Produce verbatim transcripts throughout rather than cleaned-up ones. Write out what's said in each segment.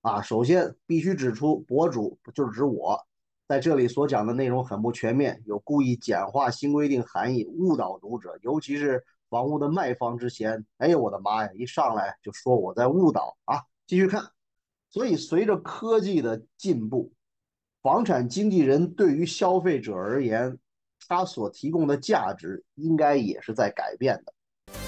啊，首先必须指出，博主就是指我，在这里所讲的内容很不全面，有故意简化新规定含义，误导读者，尤其是房屋的卖方之嫌。哎呦我的妈呀，一上来就说我在误导啊！继续看，所以随着科技的进步，房产经纪人对于消费者而言，他所提供的价值应该也是在改变的。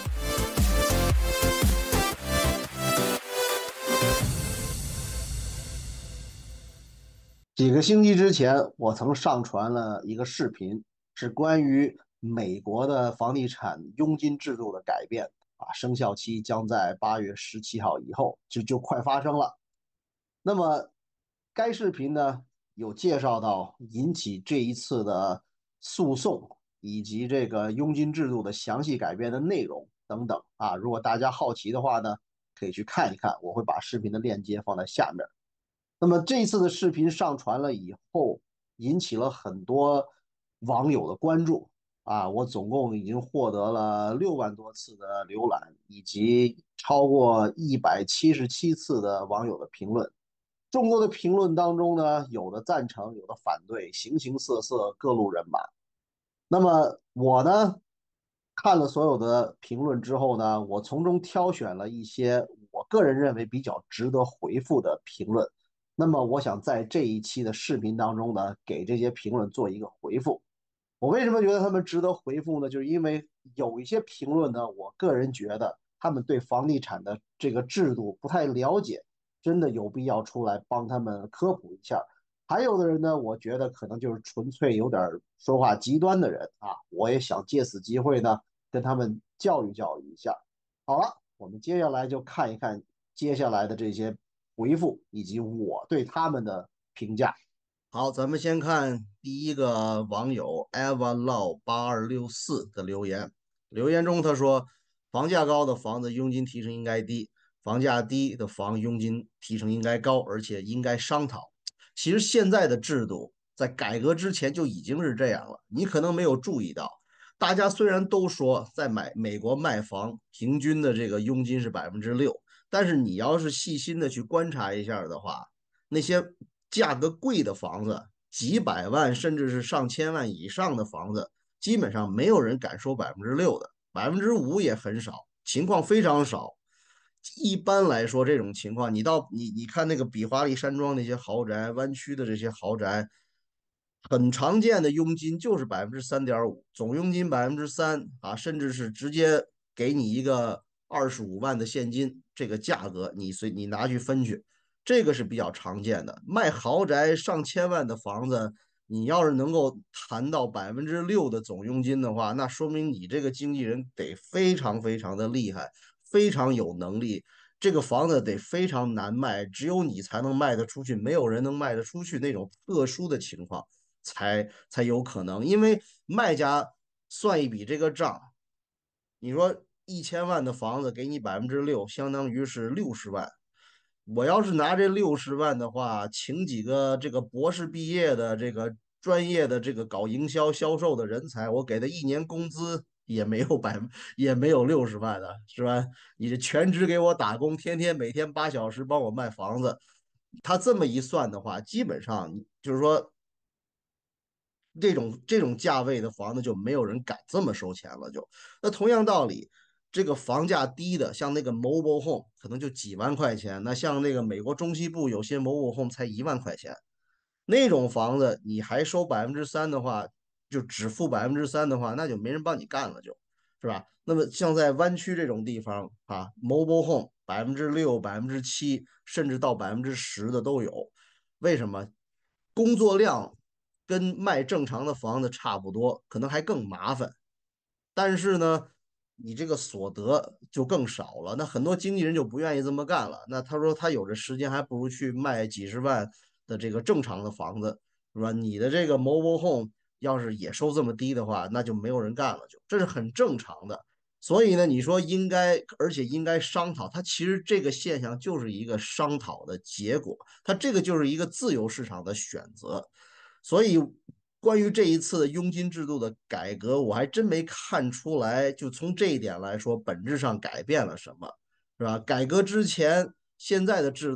几个星期之前，我曾上传了一个视频，是关于美国的房地产佣金制度的改变啊，生效期将在八月十七号以后，就就快发生了。那么，该视频呢有介绍到引起这一次的诉讼以及这个佣金制度的详细改变的内容等等啊。如果大家好奇的话呢，可以去看一看，我会把视频的链接放在下面。那么这一次的视频上传了以后，引起了很多网友的关注啊！我总共已经获得了六万多次的浏览，以及超过一百七十七次的网友的评论。众多的评论当中呢，有的赞成，有的反对，形形色色，各路人马。那么我呢，看了所有的评论之后呢，我从中挑选了一些我个人认为比较值得回复的评论。那么我想在这一期的视频当中呢，给这些评论做一个回复。我为什么觉得他们值得回复呢？就是因为有一些评论呢，我个人觉得他们对房地产的这个制度不太了解，真的有必要出来帮他们科普一下。还有的人呢，我觉得可能就是纯粹有点说话极端的人啊，我也想借此机会呢，跟他们教育教育一下。好了，我们接下来就看一看接下来的这些回复以及我对他们的评价。好，咱们先看第一个网友 Eva Lau 八二六四的留言。留言中他说，房价高的房子佣金提成应该低，房价低的房佣金提成应该高，而且应该商讨。其实现在的制度在改革之前就已经是这样了，你可能没有注意到。大家虽然都说在买美国卖房平均的这个佣金是百分之六，但是你要是细心的去观察一下的话，那些价格贵的房子，几百万甚至是上千万以上的房子，基本上没有人敢说百分之六的，百分之五也很少，情况非常少。一般来说，这种情况，你到你你看那个比华利山庄那些豪宅，湾区的这些豪宅，很常见的佣金就是百分之三点五，总佣金百分之三啊，甚至是直接给你一个二十五万的现金，这个价格你随你拿去分去，这个是比较常见的。卖豪宅上千万的房子，你要是能够谈到百分之六的总佣金的话，那说明你这个经纪人得非常非常的厉害，非常有能力。这个房子得非常难卖，只有你才能卖得出去，没有人能卖得出去那种特殊的情况。才才有可能，因为卖家算一笔这个账，你说一千万的房子给你百分之六，相当于是六十万。我要是拿这六十万的话，请几个这个博士毕业的这个专业的这个搞营销销售的人才，我给他一年工资也没有百也没有六十万的，是吧？你这全职给我打工，天天每天八小时帮我卖房子，他这么一算的话，基本上就是说这种这种价位的房子就没有人敢这么收钱了就。那同样道理，这个房价低的，像那个 mobile home 可能就几万块钱，那像那个美国中西部有些 mobile home 才一万块钱，那种房子你还收百分之三的话，就只付百分之三的话，那就没人帮你干了就，是吧？那么像在湾区这种地方啊，mobile home 百分之六、百分之七，甚至到百分之十的都有。为什么？工作量跟卖正常的房子差不多，可能还更麻烦。但是呢，你这个所得就更少了。那很多经纪人就不愿意这么干了。那他说他有这时间，还不如去卖几十万的这个正常的房子，是吧？你的这个 mobile home 要是也收这么低的话，那就没有人干了就，这是很正常的。所以呢，你说应该，而且应该商讨，它其实这个现象就是一个商讨的结果，它这个就是一个自由市场的选择。所以，关于这一次的佣金制度的改革，我还真没看出来，就从这一点来说，本质上改变了什么，是吧？改革之前，现在的制度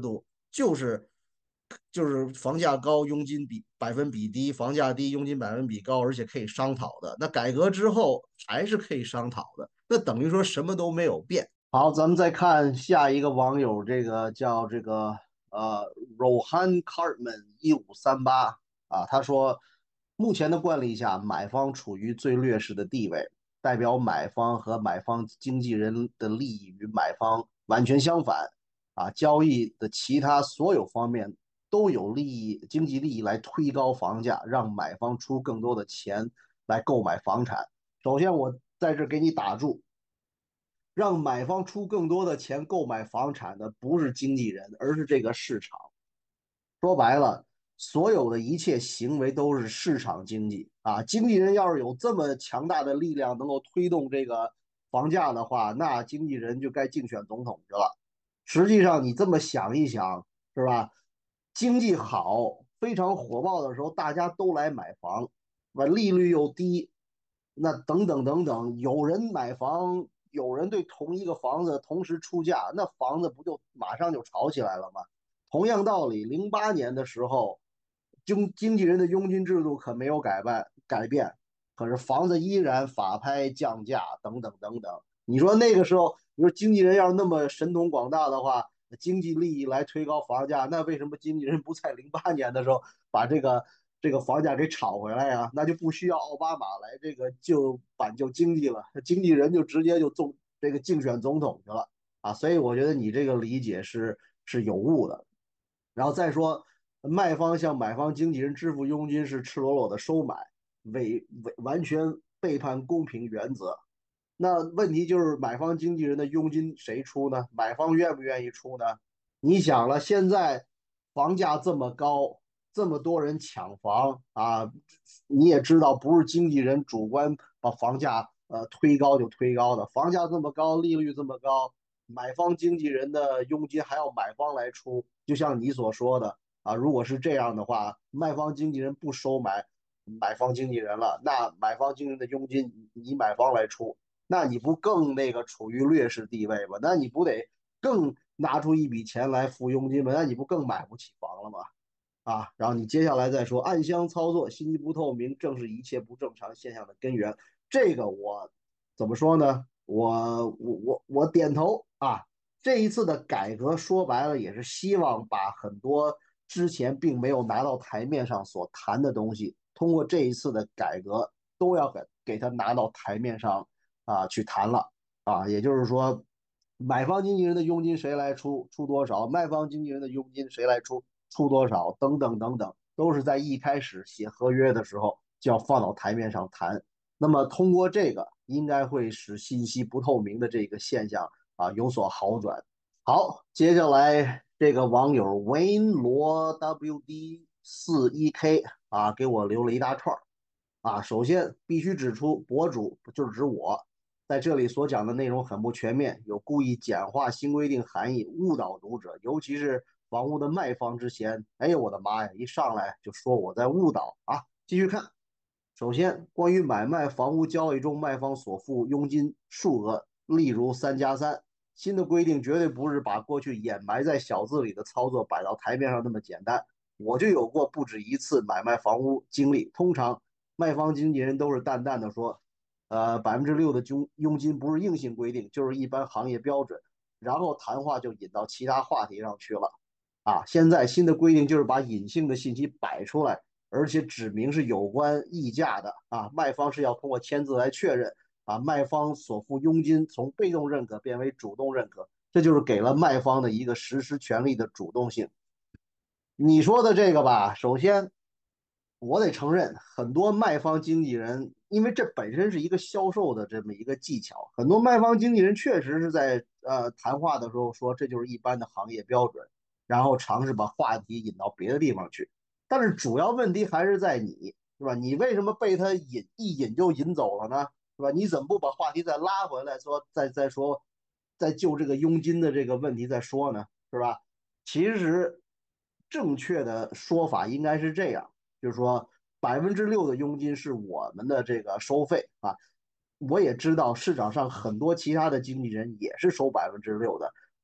就是就是房价高，佣金比百分比低，房价低，佣金百分比高，而且可以商讨的。那改革之后还是可以商讨的，那等于说什么都没有变。好，咱们再看下一个网友，这个叫这个呃 Rohan Cartman 一五三八啊，他说，目前的惯例下，买方处于最劣势的地位，代表买方和买方经纪人的利益与买方完全相反啊，交易的其他所有方面都有利益、经济利益来推高房价，让买方出更多的钱来购买房产。首先，我在这给你打住。让买方出更多的钱购买房产的不是经纪人，而是这个市场。说白了，所有的一切行为都是市场经济啊。经纪人要是有这么强大的力量能够推动这个房价的话，那经纪人就该竞选总统去了。实际上，你这么想一想，是吧？经济好、非常火爆的时候，大家都来买房，吧？利率又低，那等等等等，有人买房，有人对同一个房子同时出价，那房子不就马上就炒起来了吗？同样道理，零八年的时候，经经纪人的佣金制度可没有改变改变，可是房子依然法拍降价等等等等。你说那个时候，你说经纪人要是那么神通广大的话，经济利益来推高房价，那为什么经纪人不在零八年的时候把这个这个房价给炒回来呀？那就不需要奥巴马来这个救挽救经济了，经纪人就直接就中这个竞选总统去了啊！所以我觉得你这个理解是是有误的。然后再说，卖方向买方经纪人支付佣金是赤裸裸的收买，违违完全背叛公平原则。那问题就是买方经纪人的佣金谁出呢？买方愿不愿意出呢？你想了，现在房价这么高，这么多人抢房啊，你也知道，不是经纪人主观把房价呃推高就推高的，房价这么高，利率这么高，买方经纪人的佣金还要买方来出，就像你所说的啊，如果是这样的话，卖方经纪人不收买买方经纪人了，那买方经纪人的佣金你买方来出，那你不更那个处于劣势地位吗？那你不得更拿出一笔钱来付佣金吗？那你不更买不起房了吗？啊，然后你接下来再说暗箱操作、信息不透明，正是一切不正常现象的根源。这个我怎么说呢？我我我我点头啊。这一次的改革说白了也是希望把很多之前并没有拿到台面上所谈的东西，通过这一次的改革都要给给他拿到台面上啊去谈了啊。也就是说，买方经纪人的佣金谁来出，出多少；卖方经纪人的佣金谁来出，出多少，等等等等，都是在一开始写合约的时候就要放到台面上谈。那么通过这个，应该会使信息不透明的这个现象啊有所好转。好，接下来这个网友 Wayne 罗 W D 四一 K 啊，给我留了一大串啊。首先必须指出，博主就是指我在这里所讲的内容很不全面，有故意简化新规定含义，误导读者，尤其是房屋的卖方之嫌。哎呦我的妈呀！一上来就说我在误导啊！继续看，首先关于买卖房屋交易中卖方所付佣金数额，例如三加三，新的规定绝对不是把过去掩埋在小字里的操作摆到台面上那么简单。我就有过不止一次买卖房屋经历，通常卖方经纪人都是淡淡的说，呃，百分之六的佣佣金不是硬性规定，就是一般行业标准，然后谈话就引到其他话题上去了。啊，现在新的规定就是把隐性的信息摆出来，而且指明是有关议价的啊，卖方是要通过签字来确认啊，卖方所付佣金从被动认可变为主动认可，这就是给了卖方的一个实施权利的主动性。你说的这个吧，首先我得承认，很多卖方经纪人，因为这本身是一个销售的这么一个技巧，很多卖方经纪人确实是在呃谈话的时候说这就是一般的行业标准，然后尝试把话题引到别的地方去。但是主要问题还是在你，是吧？你为什么被他引一引就引走了呢？是吧？你怎么不把话题再拉回来说，再再说，再就这个佣金的这个问题再说呢？是吧？其实正确的说法应该是这样。就是说百分之六的佣金是我们的这个收费啊。我也知道市场上很多其他的经纪人也是收百分之六的，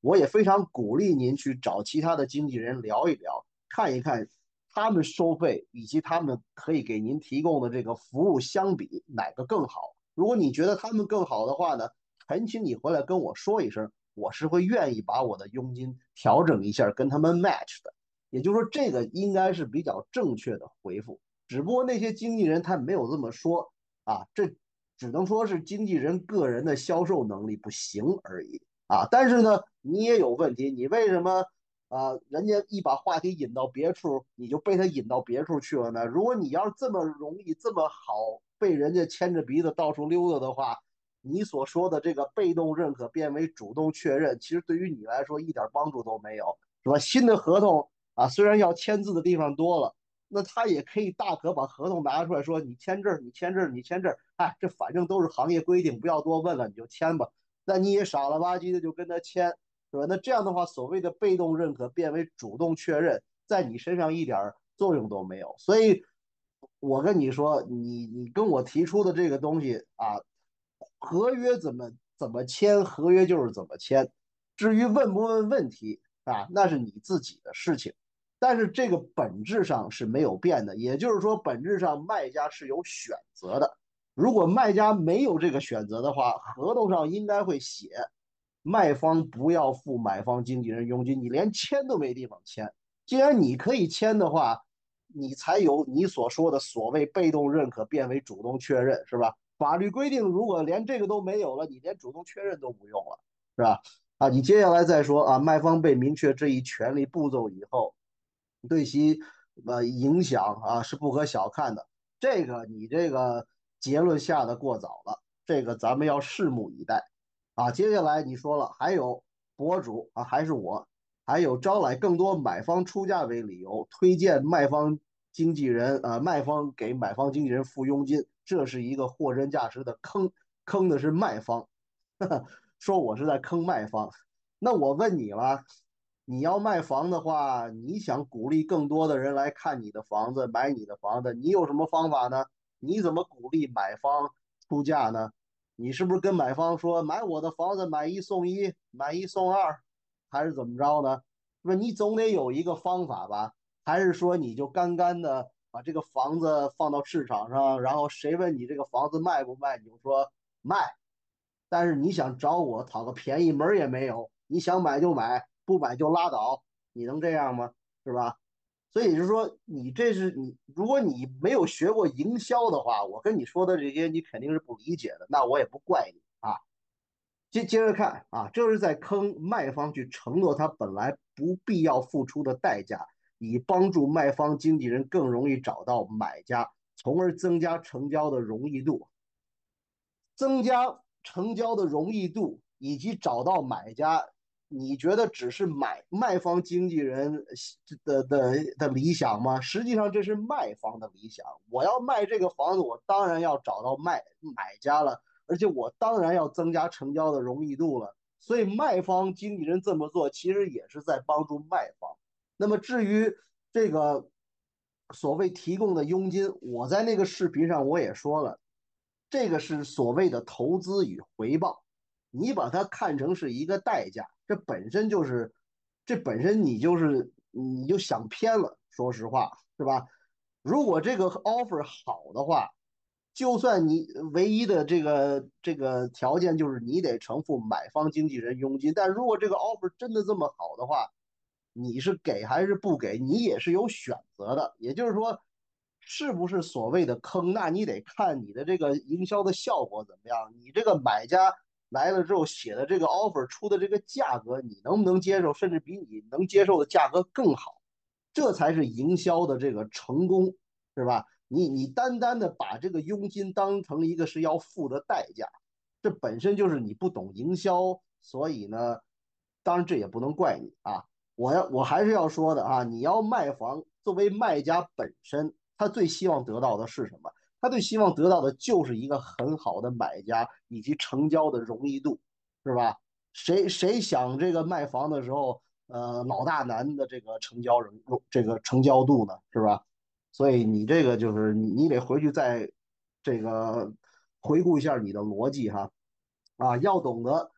我也非常鼓励您去找其他的经纪人聊一聊，看一看他们收费以及他们可以给您提供的这个服务相比哪个更好。如果你觉得他们更好的话呢，恳请你回来跟我说一声，我是会愿意把我的佣金调整一下，跟他们 match 的。也就是说，这个应该是比较正确的回复。只不过那些经纪人他没有这么说啊，这只能说是经纪人个人的销售能力不行而已啊。但是呢，你也有问题，你为什么啊？人家一把话题引到别处，你就被他引到别处去了呢？如果你要是这么容易、这么好被人家牵着鼻子到处溜达的话，你所说的这个被动认可变为主动确认，其实对于你来说一点帮助都没有，是吧？新的合同啊，虽然要签字的地方多了，那他也可以大可把合同拿出来说，你签这儿，你签这儿，你签这儿，哎，这反正都是行业规定，不要多问了，你就签吧。那你也傻了吧唧的就跟他签，是吧？那这样的话，所谓的被动认可变为主动确认，在你身上一点作用都没有。所以，我跟你说，你你跟我提出的这个东西啊，合约怎么怎么签，合约就是怎么签。至于问不问问题啊，那是你自己的事情。但是这个本质上是没有变的，也就是说，本质上卖家是有选择的。如果卖家没有这个选择的话，合同上应该会写，卖方不要付买方经纪人佣金，你连签都没地方签。既然你可以签的话，你才有你所说的所谓被动认可变为主动确认，是吧？法律规定，如果连这个都没有了，你连主动确认都不用了，是吧？啊，你接下来再说啊，卖方被明确这一权利步骤以后，对其呃影响啊是不可小看的。这个你这个结论下的过早了，这个咱们要拭目以待啊。接下来你说了，还有博主啊，还是我，还有招来更多买方出价为理由，推荐卖方经纪人啊，卖方给买方经纪人付佣金，这是一个货真价实的坑，坑的是卖方。说我是在坑卖方。那我问你了，你要卖房的话，你想鼓励更多的人来看你的房子、买你的房子，你有什么方法呢？你怎么鼓励买方出价呢？你是不是跟买方说买我的房子买一送一，买一送二，还是怎么着呢？不是你总得有一个方法吧？还是说你就干干的把这个房子放到市场上，然后谁问你这个房子卖不卖，你就说卖，但是你想找我讨个便宜门儿也没有，你想买就买，不买就拉倒，你能这样吗？是吧？所以就是说，你这是你，如果你没有学过营销的话，我跟你说的这些你肯定是不理解的，那我也不怪你啊。接接着看啊，这是在坑卖方去承诺他本来不必要付出的代价，以帮助卖方经纪人更容易找到买家，从而增加成交的容易度。增加成交的容易度以及找到买家，你觉得只是买卖方经纪人的的的理想吗？实际上这是卖方的理想。我要卖这个房子，我当然要找到卖买家了，而且我当然要增加成交的容易度了。所以卖方经纪人这么做，其实也是在帮助卖方。那么至于这个所谓提供的佣金，我在那个视频上我也说了，这个是所谓的投资与回报，你把它看成是一个代价，这本身就是，这本身你就是你就想偏了，说实话，是吧？如果这个 offer 好的话，就算你唯一的这个这个条件就是你得承付买方经纪人佣金，但如果这个 offer 真的这么好的话，你是给还是不给，你也是有选择的。也就是说，是不是所谓的坑，那你得看你的这个营销的效果怎么样。你这个买家来了之后写的这个 offer 出的这个价格，你能不能接受，甚至比你能接受的价格更好，这才是营销的这个成功，是吧？你你单单的把这个佣金当成一个是要付的代价，这本身就是你不懂营销，所以呢，当然这也不能怪你啊。我要我还是要说的啊，你要卖房，作为卖家本身，他最希望得到的是什么？他最希望得到的就是一个很好的买家以及成交的容易度，是吧？谁谁想这个卖房的时候，呃，老大难的这个成交人这个成交度呢，是吧？所以你这个就是你你得回去再这个回顾一下你的逻辑哈，啊，要懂得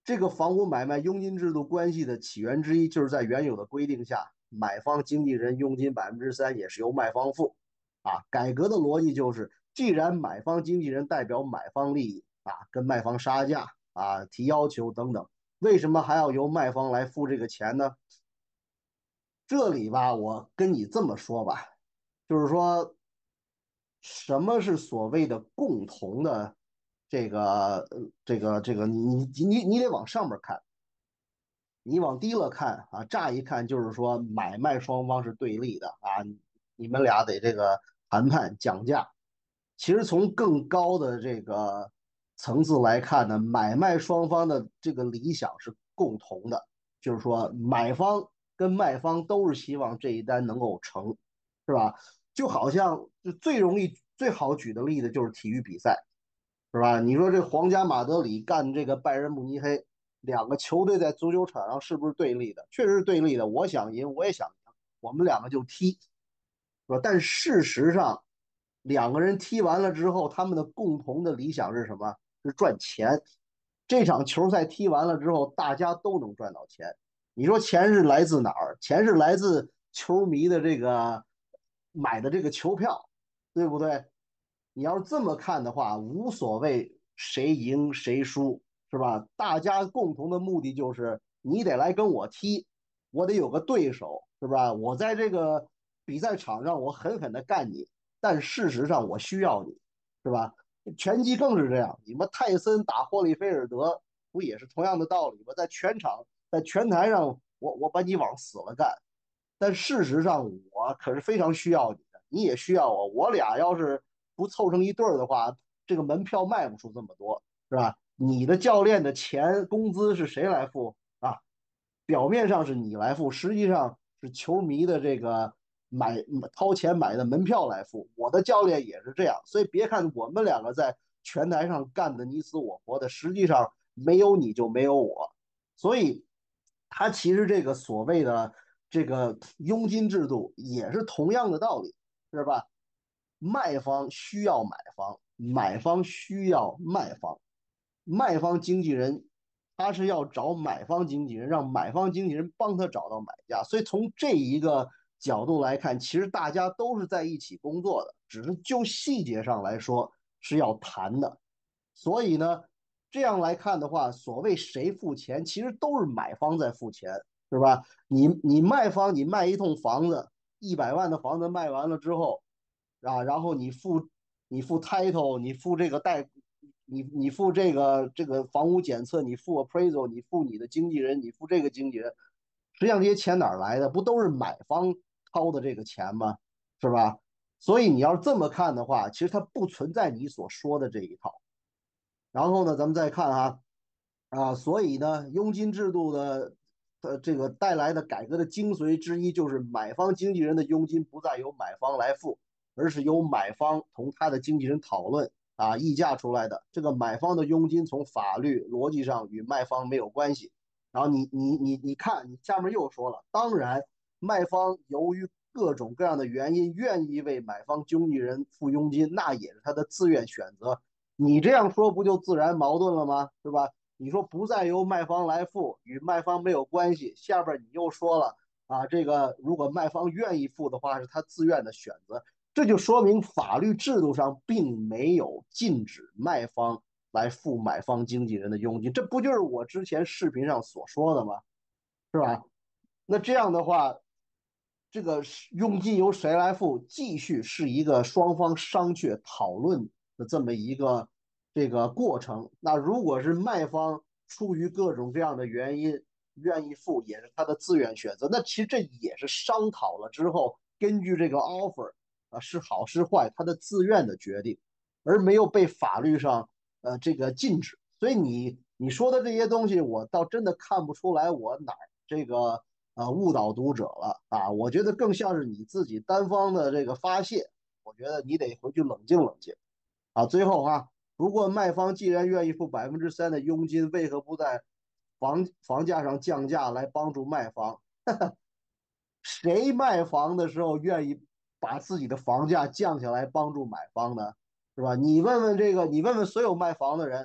这个房屋买卖佣金制度关系的起源之一，就是在原有的规定下，买方经纪人佣金百分之三也是由卖方付。啊，改革的逻辑就是，既然买方经纪人代表买方利益啊，跟卖方杀价啊、提要求等等，为什么还要由卖方来付这个钱呢？这里吧，我跟你这么说吧，就是说，什么是所谓的共同的这个呃这个这个，你你你你得往上面看。你往低了看啊，乍一看就是说买卖双方是对立的啊，你们俩得这个谈判讲价。其实从更高的这个层次来看呢，买卖双方的这个理想是共同的，就是说买方跟卖方都是希望这一单能够成，是吧？就好像就最容易最好举的例子就是体育比赛，是吧？你说这皇家马德里干这个拜仁慕尼黑，两个球队在足球场上是不是对立的？确实是对立的。我想赢，我也想赢，我们两个就踢，是吧？但事实上，两个人踢完了之后，他们的共同的理想是什么？是赚钱。这场球赛踢完了之后，大家都能赚到钱。你说钱是来自哪儿？钱是来自球迷的这个买的这个球票，对不对？你要是这么看的话，无所谓谁赢谁输，是吧？大家共同的目的就是你得来跟我踢，我得有个对手，是吧？我在这个比赛场上我狠狠的干你，但事实上我需要你，是吧？拳击更是这样，你们泰森打霍利菲尔德不也是同样的道理吗？在全场在拳台上，我我把你往死了干，但事实上我可是非常需要你的，你也需要我，我俩要是不凑成一对儿的话，这个门票卖不出这么多，是吧？你的教练的钱工资是谁来付啊？表面上是你来付，实际上是球迷的这个买掏钱买的门票来付。我的教练也是这样，所以别看我们两个在拳台上干的你死我活的，实际上没有你就没有我。所以，他其实这个所谓的这个佣金制度也是同样的道理，是吧？卖方需要买方，买方需要卖方，卖方经纪人他是要找买方经纪人，让买方经纪人帮他找到买家。所以从这一个角度来看，其实大家都是在一起工作的，只是就细节上来说是要谈的。所以呢，这样来看的话，所谓谁付钱，其实都是买方在付钱，是吧？你你卖方，你卖一栋房子，一百万的房子卖完了之后，啊，然后你付你付 title，你付这个贷，你你付这个这个房屋检测，你付 appraisal，你付你的经纪人，你付这个经纪人，实际上这些钱哪儿来的？不都是买方掏的这个钱吗？是吧？所以你要是这么看的话，其实它不存在你所说的这一套。然后呢，咱们再看哈，啊，所以呢，佣金制度的呃这个带来的改革的精髓之一，就是买方经纪人的佣金不再由买方来付，而是由买方同他的经纪人讨论啊议价出来的。这个买方的佣金从法律逻辑上与卖方没有关系。然后你你你你看，你下面又说了，当然卖方由于各种各样的原因愿意为买方经纪人付佣金，那也是他的自愿选择。你这样说不就自然矛盾了吗？是吧？你说不再由卖方来付，与卖方没有关系。下边你又说了啊，这个如果卖方愿意付的话，是他自愿的选择，这就说明法律制度上并没有禁止卖方来付买方经纪人的佣金。这不就是我之前视频上所说的吗？是吧？那这样的话，这个佣金由谁来付，继续是一个双方商榷讨论的这么一个这个过程。那如果是卖方出于各种各样的原因愿意付，也是他的自愿选择。那其实这也是商讨了之后，根据这个 offer 啊是好是坏，他的自愿的决定，而没有被法律上呃这个禁止。所以你你说的这些东西，我倒真的看不出来我哪这个呃误导读者了啊。我觉得更像是你自己单方的这个发泄。我觉得你得回去冷静冷静啊。最后哈，不过卖方既然愿意付百分之三的佣金，为何不在房房价上降价来帮助卖方？谁卖房的时候愿意把自己的房价降下来帮助买方呢？是吧？你问问这个，你问问所有卖房的人，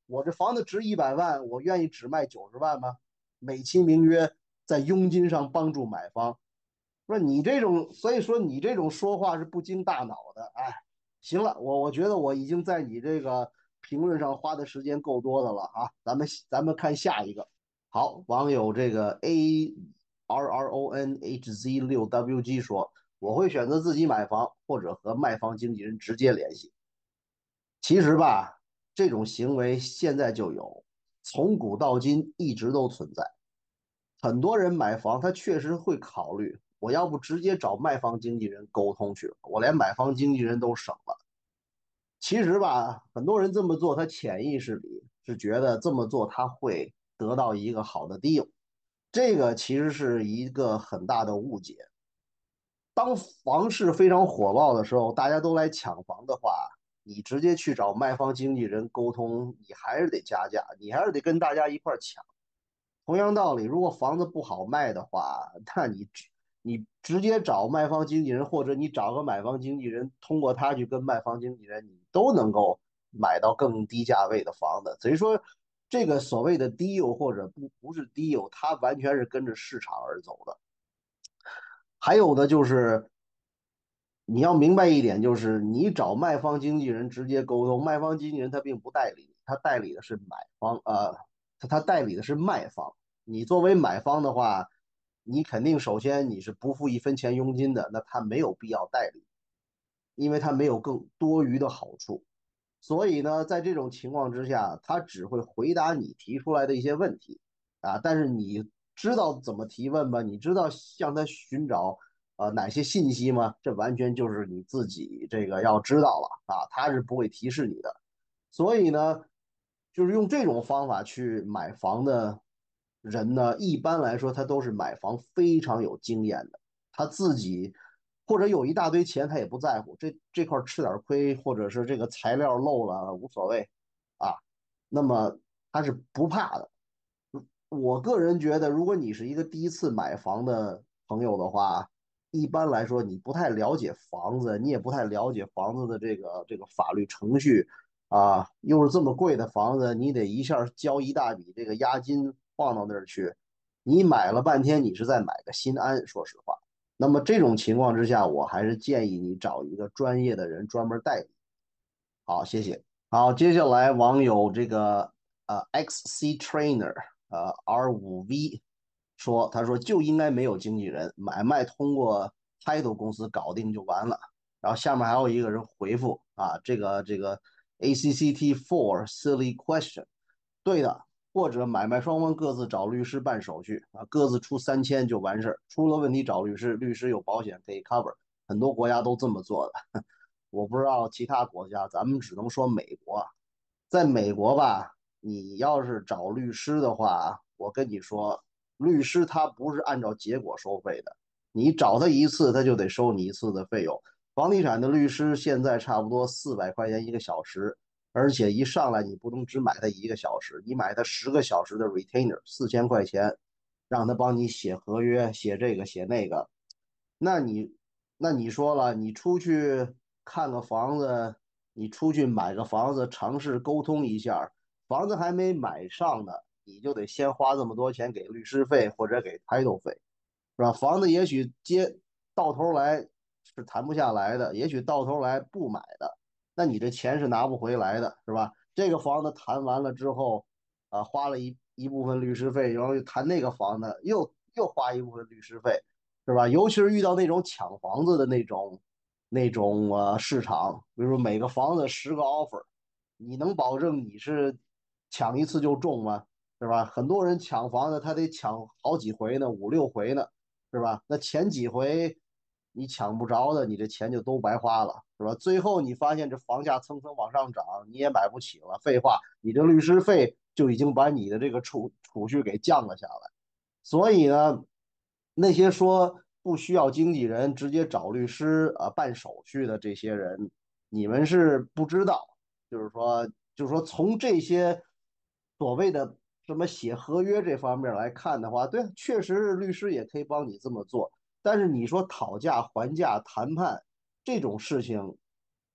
我这房子值一百万，我愿意只卖九十万吗？美其名曰在佣金上帮助买方，说你这种，所以说你这种说话是不经大脑的。哎，行了，我我觉得我已经在你这个评论上花的时间够多的了啊，咱们咱们看下一个。好，网友这个 A R R O N H Z 六 W G 说，我会选择自己买房或者和卖方经纪人直接联系。其实吧，这种行为现在就有，从古到今一直都存在。很多人买房，他确实会考虑，我要不直接找卖方经纪人沟通去了，我连买方经纪人都省了。其实吧，很多人这么做，他潜意识里是觉得这么做他会得到一个好的 deal，这个其实是一个很大的误解。当房市非常火爆的时候，大家都来抢房的话，你直接去找卖方经纪人沟通，你还是得加价，你还是得跟大家一块抢。同样道理，如果房子不好卖的话，那你你直接找卖方经纪人，或者你找个买方经纪人，通过他去跟卖方经纪人，你都能够买到更低价位的房子。所以说，这个所谓的 deal 或者不不是 deal，它完全是跟着市场而走的。还有的就是你要明白一点，就是你找卖方经纪人直接沟通，卖方经纪人他并不代理，他代理的是买方，呃，他他代理的是卖方。你作为买方的话，你肯定首先你是不付一分钱佣金的，那他没有必要代理，因为他没有更多余的好处。所以呢，在这种情况之下，他只会回答你提出来的一些问题啊，但是你知道怎么提问吗？你知道向他寻找呃哪些信息吗？这完全就是你自己这个要知道了啊，他是不会提示你的。所以呢，就是用这种方法去买房的人呢，一般来说他都是买房非常有经验的，他自己或者有一大堆钱，他也不在乎，这这块吃点亏，或者是这个材料漏了无所谓啊，那么他是不怕的。我个人觉得，如果你是一个第一次买房的朋友的话，一般来说你不太了解房子，你也不太了解房子的这个这个法律程序啊，又是这么贵的房子，你得一下交一大笔这个押金放到那儿去，你买了半天，你是在买个心安，说实话。那么这种情况之下，我还是建议你找一个专业的人专门代理。好，谢谢。好，接下来网友这个呃 X C Trainer 呃 R 五 V 说，他说就应该没有经纪人，买卖通过 title 公司搞定就完了。然后下面还有一个人回复啊，这个这个 A C C T four silly question，对的，或者买卖双方各自找律师办手续啊，各自出三千就完事儿，出了问题找律师，律师有保险可以 cover，很多国家都这么做的。我不知道其他国家，咱们只能说美国。在美国吧，你要是找律师的话，我跟你说，律师他不是按照结果收费的，你找他一次，他就得收你一次的费用。房地产的律师现在差不多四百块钱一个小时，而且一上来你不能只买他一个小时，你买他十个小时的 retainer，四千块钱，让他帮你写合约，写这个写那个。那你那你说了，你出去看个房子，你出去买个房子，尝试沟通一下，房子还没买上呢，你就得先花这么多钱给律师费或者给 title 费，是吧？房子也许接到头来是谈不下来的，也许到头来不买的，那你这钱是拿不回来的，是吧？这个房子谈完了之后，啊，花了一一部分律师费，然后又谈那个房子，又又花一部分律师费。是吧？尤其是遇到那种抢房子的那种那种呃市场，比如说每个房子十个 offer，你能保证你是抢一次就中吗？是吧？很多人抢房子，他得抢好几回呢，五六回呢，是吧？那前几回你抢不着的，你这钱就都白花了，是吧？最后你发现这房价蹭蹭往上涨，你也买不起了。废话，你这律师费就已经把你的这个储储蓄给降了下来。所以呢，那些说不需要经纪人直接找律师啊办手续的这些人，你们是不知道，就是说，就是说从这些所谓的什么写合约这方面来看的话，对，确实律师也可以帮你这么做，但是你说讨价还价谈判这种事情，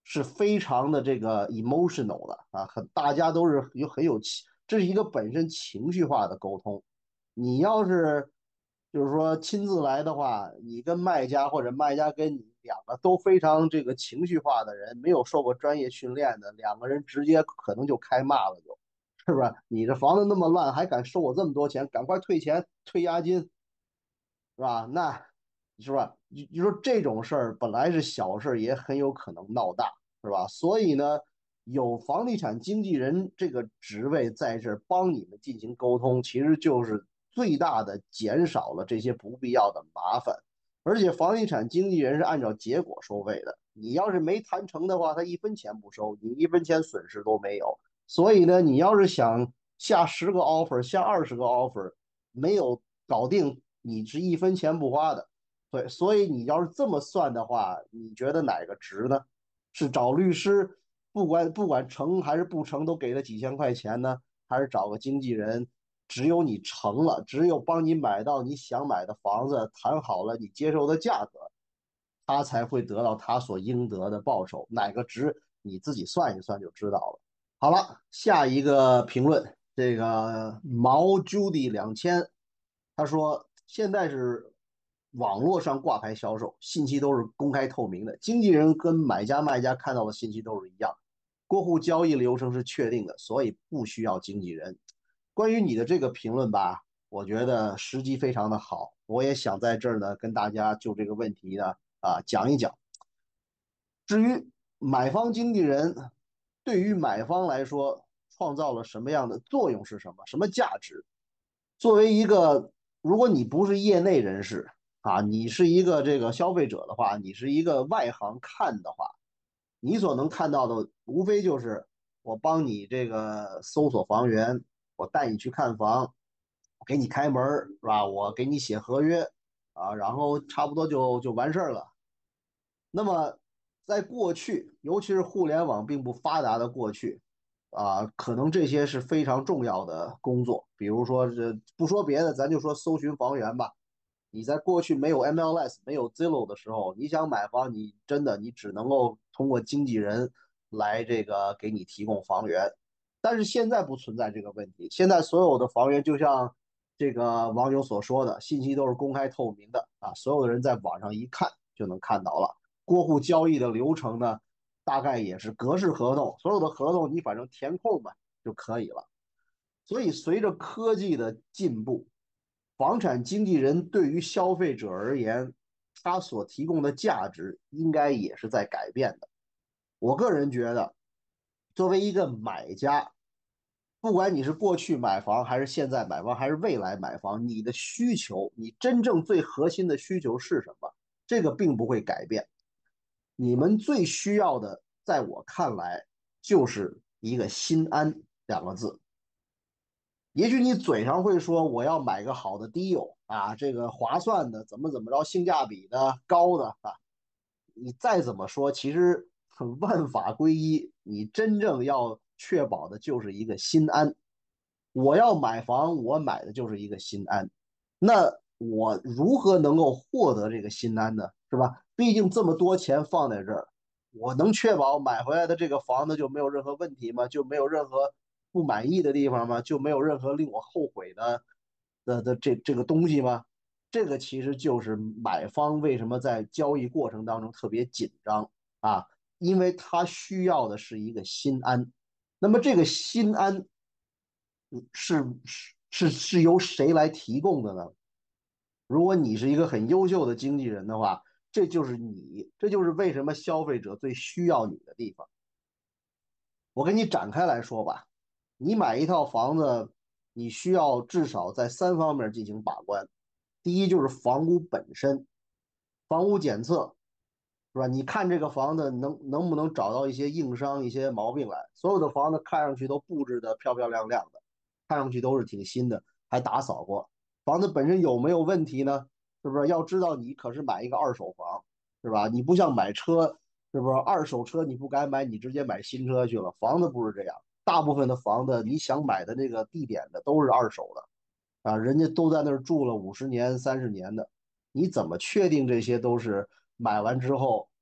是非常的这个 emotional 的啊，很大家都是有很有情，这是一个本身情绪化的沟通。你要是就是说亲自来的话，你跟卖家或者卖家跟你两个都非常这个情绪化的人，没有受过专业训练的两个人，直接可能就开骂了就，是不是？你这房子那么烂，还敢收我这么多钱？赶快退钱，退押金，是吧？那是吧？你你说这种事儿本来是小事儿，也很有可能闹大，是吧？所以呢，有房地产经纪人这个职位在这儿帮你们进行沟通，其实就是最大的减少了这些不必要的麻烦。而且房地产经纪人是按照结果收费的，你要是没谈成的话，他一分钱不收，你一分钱损失都没有。所以呢，你要是想下十个 offer，下二十个 offer，没有搞定，你是一分钱不花的。对，所以你要是这么算的话，你觉得哪个值呢？是找律师，不管不管成还是不成，都给了几千块钱呢？还是找个经纪人，只有你成了，只有帮你买到你想买的房子，谈好了你接受的价格，他才会得到他所应得的报酬。哪个值，你自己算一算就知道了。好了，下一个评论，这个毛 Judy 两千，他说现在是网络上挂牌销售，信息都是公开透明的，经纪人跟买家卖家看到的信息都是一样，过户交易流程是确定的，所以不需要经纪人。关于你的这个评论吧，我觉得时机非常的好，我也想在这儿呢跟大家就这个问题呢啊讲一讲。至于买方经纪人对于买方来说创造了什么样的作用是什么，什么价值？作为一个，如果你不是业内人士啊，你是一个这个消费者的话，你是一个外行看的话，你所能看到的无非就是我帮你这个搜索房源，我带你去看房，我给你开门是吧？我给你写合约啊，然后差不多就就完事儿了。那么，在过去，尤其是互联网并不发达的过去，啊，可能这些是非常重要的工作。比如说，这不说别的，咱就说搜寻房源吧。你在过去没有 M L S、没有 Zillow 的时候，你想买房，你真的你只能够通过经纪人来这个给你提供房源。但是现在不存在这个问题，现在所有的房源就像这个网友所说的，信息都是公开透明的啊，所有的人在网上一看就能看到了。过户交易的流程呢，大概也是格式合同，所有的合同你反正填空吧就可以了。所以随着科技的进步，房产经纪人对于消费者而言，他所提供的价值应该也是在改变的。我个人觉得，作为一个买家，不管你是过去买房，还是现在买房，还是未来买房，你的需求，你真正最核心的需求是什么？这个并不会改变。你们最需要的，在我看来，就是一个心安两个字。也许你嘴上会说我要买个好的 deal 啊，这个划算的，怎么怎么着，性价比的高的啊，你再怎么说，其实万法归一，你真正要确保的就是一个心安。我要买房，我买的就是一个心安。那我如何能够获得这个心安呢？是吧？毕竟这么多钱放在这儿，我能确保买回来的这个房子就没有任何问题吗？就没有任何不满意的地方吗？就没有任何令我后悔的的的这这个东西吗？这个其实就是买方为什么在交易过程当中特别紧张啊，因为他需要的是一个心安。那么这个心安是是是是由谁来提供的呢？如果你是一个很优秀的经纪人的话，这就是你，这就是为什么消费者最需要你的地方。我给你展开来说吧，你买一套房子，你需要至少在三方面进行把关。第一就是房屋本身，房屋检测是吧？你看这个房子能能不能找到一些硬伤、一些毛病来？所有的房子看上去都布置的漂漂亮亮的，看上去都是挺新的，还打扫过。房子本身有没有问题呢？是不是？要知道你可是买一个二手房，是吧？你不像买车，是不是？二手车你不敢买，你直接买新车去了。房子不是这样，大部分的房子你想买的那个地点的都是二手的啊，人家都在那儿住了五十年、三十年的，你怎么确定这些都是买完之后？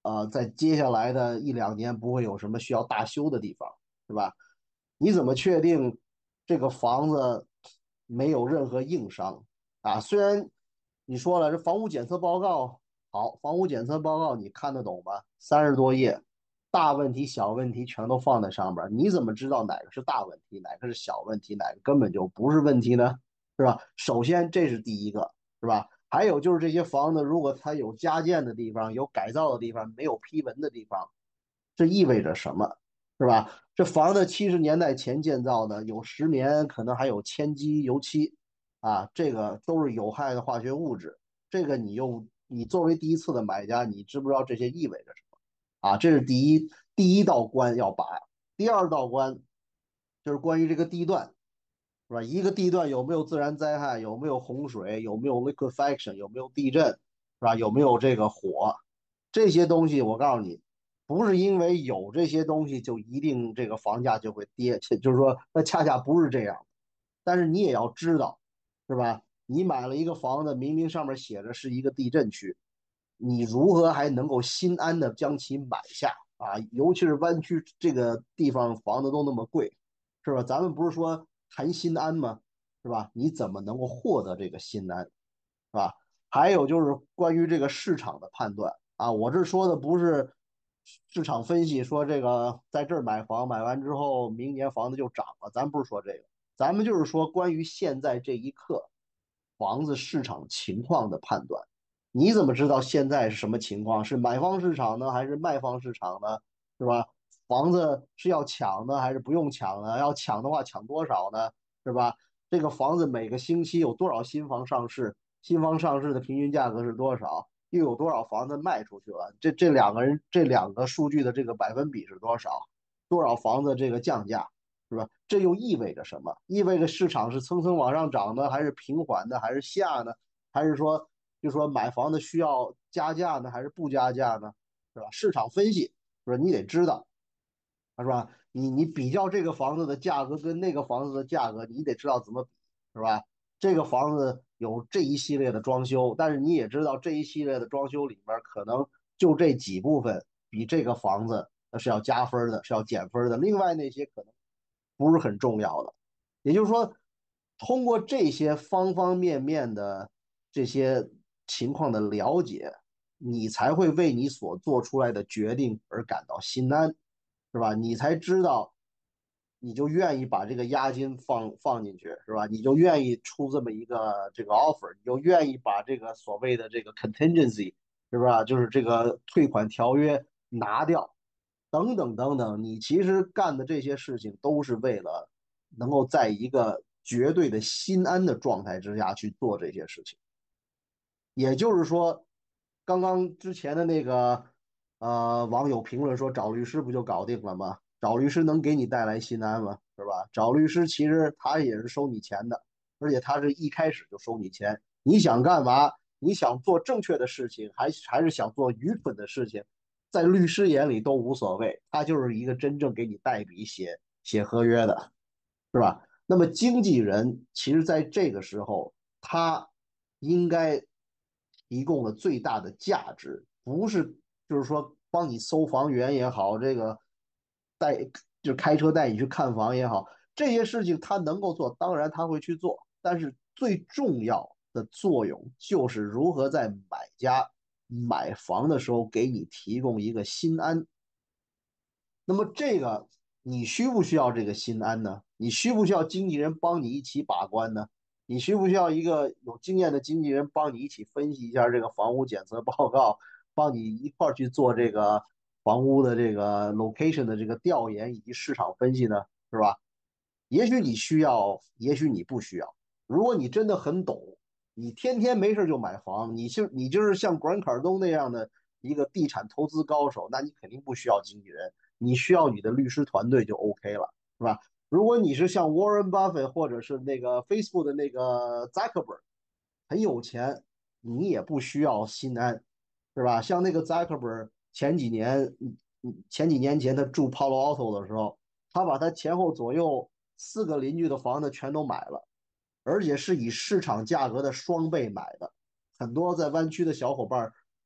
呃，在接下来的一两年不会有什么需要大修的地方，是吧？你怎么确定这个房子没有任何硬伤啊？虽然你说了这房屋检测报告好，房屋检测报告你看得懂吗？三十多页，大问题、小问题全都放在上边你怎么知道哪个是大问题，哪个是小问题，哪个根本就不是问题呢？是吧？首先这是第一个，是吧？还有就是这些房子，如果它有加建的地方、有改造的地方、没有批文的地方，这意味着什么？是吧？这房子七十年代前建造的，有十年可能还有铅基油漆啊，这个都是有害的化学物质。这个你又你作为第一次的买家，你知不知道这些意味着什么？啊，这是第一第一道关要把。第二道关就是关于这个地段，是吧？一个地段有没有自然灾害，有没有洪水，有没有 liquefaction，有没有地震，是吧？有没有这个火，这些东西我告诉你，不是因为有这些东西就一定这个房价就会跌，就是说那恰恰不是这样。但是你也要知道，是吧？你买了一个房子，明明上面写着是一个地震区，你如何还能够心安的将其买下啊？尤其是湾区这个地方房子都那么贵，是吧？咱们不是说谈心安吗？是吧？你怎么能够获得这个心安，是吧？还有就是关于这个市场的判断啊，我这说的不是市场分析，说这个在这儿买房，买完之后明年房子就涨了，咱不是说这个，咱们就是说关于现在这一刻房子市场情况的判断。你怎么知道现在是什么情况？是买方市场呢，还是卖方市场呢？是吧？房子是要抢呢，还是不用抢呢？要抢的话，抢多少呢？是吧？这个房子每个星期有多少新房上市？新房上市的平均价格是多少？又有多少房子卖出去了？这这两个人这两个数据的这个百分比是多少？多少房子这个降价，是吧？这又意味着什么？意味着市场是蹭蹭往上涨呢，还是平缓的，还是下呢？还是说，就说买房子需要加价呢，还是不加价呢？是吧？市场分析，是吧？你得知道，是吧？你你比较这个房子的价格跟那个房子的价格，你得知道怎么比，是吧？这个房子有这一系列的装修，但是你也知道这一系列的装修里面可能就这几部分比这个房子是要加分的，是要减分的，另外那些可能不是很重要的。也就是说，通过这些方方面面的这些情况的了解，你才会为你所做出来的决定而感到心安，是吧？你才知道，你就愿意把这个押金放放进去，是吧？你就愿意出这么一个这个 offer，你就愿意把这个所谓的这个 contingency，是吧？就是这个退款条约拿掉，等等等等，你其实干的这些事情都是为了能够在一个绝对的心安的状态之下去做这些事情。也就是说，刚刚之前的那个呃网友评论说找律师不就搞定了吗？找律师能给你带来心安吗？是吧？找律师其实他也是收你钱的，而且他是一开始就收你钱。你想干嘛？你想做正确的事情，还还是想做愚蠢的事情，在律师眼里都无所谓，他就是一个真正给你代笔写写合约的，是吧？那么经纪人其实在这个时候，他应该提供的最大的价值，不是就是说帮你搜房源也好，这个带就开车带你去看房也好，这些事情他能够做，当然他会去做，但是最重要的作用就是如何在买家买房的时候给你提供一个心安。那么这个你需不需要这个心安呢？你需不需要经纪人帮你一起把关呢？你需不需要一个有经验的经纪人帮你一起分析一下这个房屋检测报告，帮你一块儿去做这个房屋的这个 location 的这个调研以及市场分析呢？是吧？也许你需要，也许你不需要。如果你真的很懂，你天天没事就买房，你就你就是像管卡尔东那样的一个地产投资高手，那你肯定不需要经纪人，你需要你的律师团队就 OK 了，是吧？如果你是像 Warren Buffett 或者是那个 Facebook 的那个 Zuckerberg，很有钱，你也不需要心安，是吧？像那个 Zuckerberg 前几年，前几年前他住 Palo Alto 的时候，他把他前后左右四个邻居的房子全都买了，而且是以市场价格的双倍买的。很多在湾区的小伙伴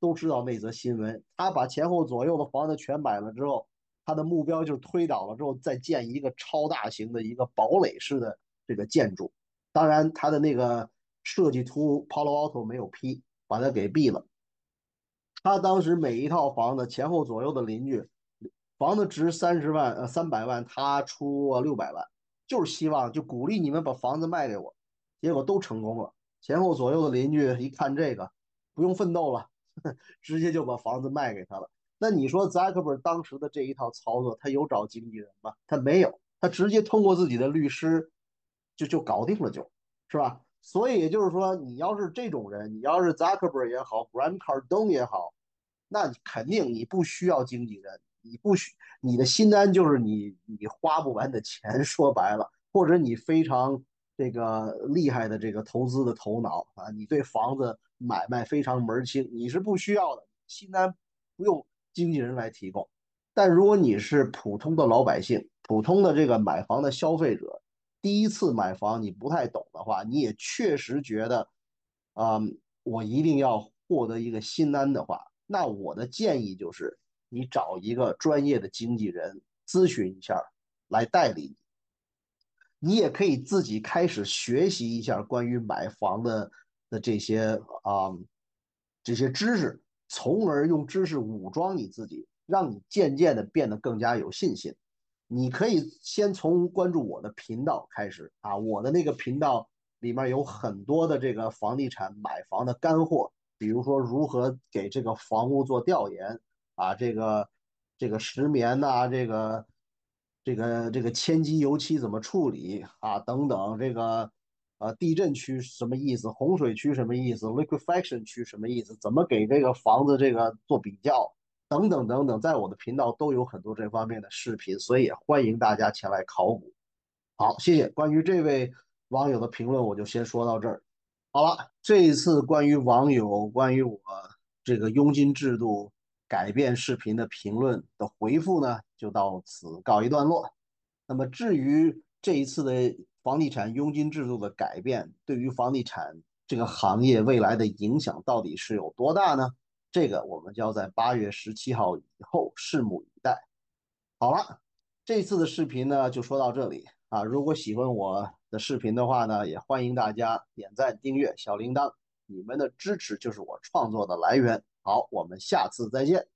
都知道那则新闻。他把前后左右的房子全买了之后，他的目标就是推倒了之后再建一个超大型的一个堡垒式的这个建筑。当然，他的那个设计图 Palo Alto 没有批，把它给毙了。他当时每一套房子前后左右的邻居，房子值三十万呃三百万，他出六百万，就是希望就鼓励你们把房子卖给我，结果都成功了。前后左右的邻居一看这个，不用奋斗了，直接就把房子卖给他了。那你说扎克伯当时的这一套操作，他有找经纪人吗？他没有，他直接通过自己的律师就就搞定了就，是吧？所以也就是说，你要是这种人，你要是扎克伯也好，Grant Cardone 也好，那你肯定你不需要经纪人，你不需你的心安就是你你花不完的钱，说白了，或者你非常这个厉害的这个投资的头脑啊，你对房子买卖非常门清，你是不需要的，心安不用经纪人来提供。但如果你是普通的老百姓，普通的这个买房的消费者，第一次买房你不太懂的话，你也确实觉得，嗯，我一定要获得一个心安的话，那我的建议就是你找一个专业的经纪人咨询一下，来代理你。你也可以自己开始学习一下关于买房的的这些啊、嗯这些知识，从而用知识武装你自己，让你渐渐的变得更加有信心。你可以先从关注我的频道开始啊，我的那个频道里面有很多的这个房地产买房的干货，比如说如何给这个房屋做调研啊，这个这个石棉呐、啊这个这个这个千机油漆怎么处理啊，等等，这个呃地震区什么意思，洪水区什么意思，liquefaction 区什么意思，怎么给这个房子这个做比较，等等等等，在我的频道都有很多这方面的视频，所以也欢迎大家前来考古。好，谢谢。关于这位网友的评论，我就先说到这儿。好了，这一次关于网友关于我这个佣金制度改变视频的评论的回复呢，就到此告一段落。那么至于这一次的房地产佣金制度的改变，对于房地产这个行业未来的影响到底是有多大呢？这个我们就要在八月十七号以后拭目以待。好了，这次的视频呢就说到这里啊。如果喜欢我的视频的话呢，也欢迎大家点赞、订阅、小铃铛，你们的支持就是我创作的来源。好，我们下次再见。